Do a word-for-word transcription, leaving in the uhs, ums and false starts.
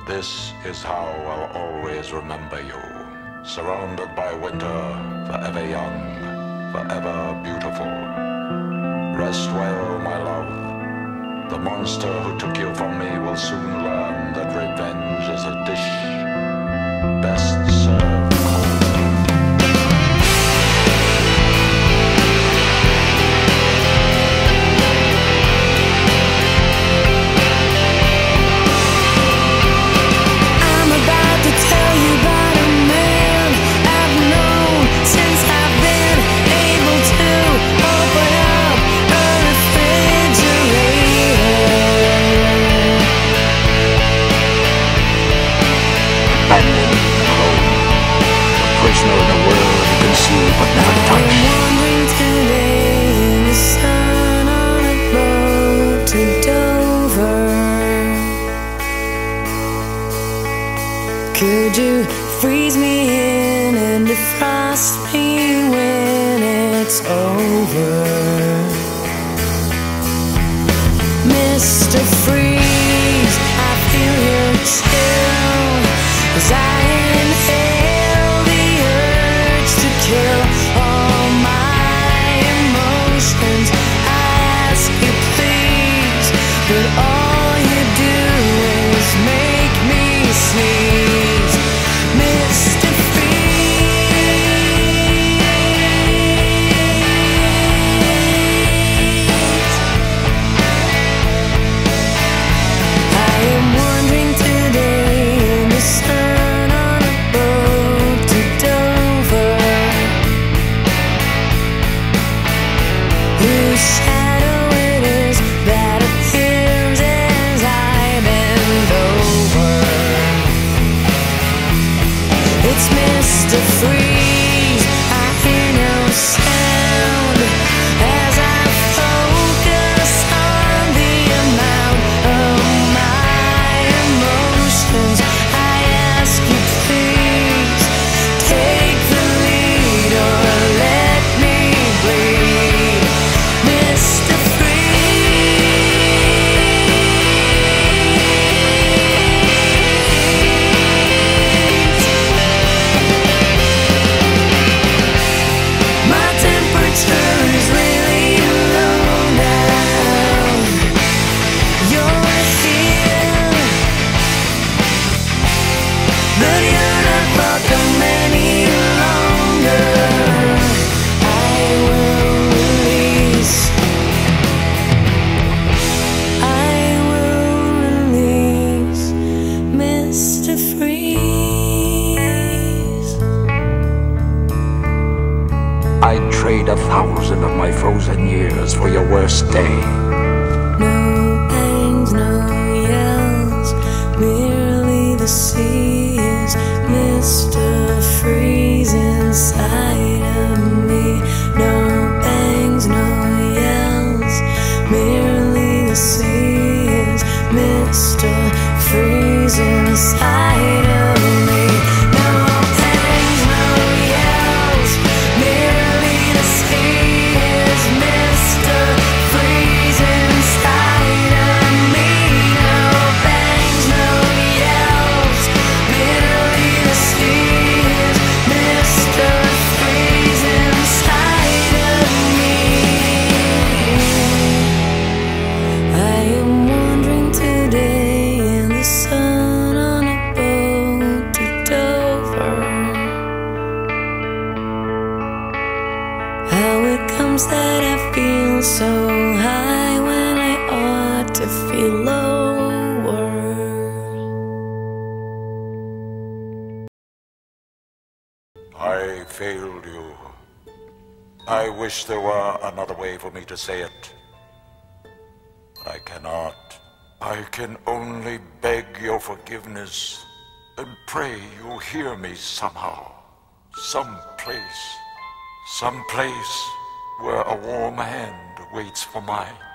This is how I'll always remember you. Surrounded by winter, forever young, forever beautiful. Rest well, my love. The monster who took you from me will soon learn that revenge is a dish best served cold. Prisoner in a world you can see but never touch. I'm wandering today in the sun on a boat to Dover. Could you freeze me in and defrost me when it's over? Mister Freeze, I feel your chill as I inhale the urge to kill all my emotions. I ask you please, but all you do is make me sneeze. Mister shadow it is that appears as I bend over. It's Mister Freeze, I hear no sound as I focus on the amount of my emotions. I ask you please, take the lead or let me bleed. Mister I'd trade a thousand of my frozen years for your worst day. No pangs, no yells, merely the seas. Mister Freeze inside of me. No pangs, no yells, merely the seas. Mister Freeze inside of me. How it comes that I feel so high when I ought to feel lower. I failed you. I wish there were another way for me to say it. But I cannot. I can only beg your forgiveness and pray you'll hear me somehow. Someplace. Some place where a warm hand waits for mine.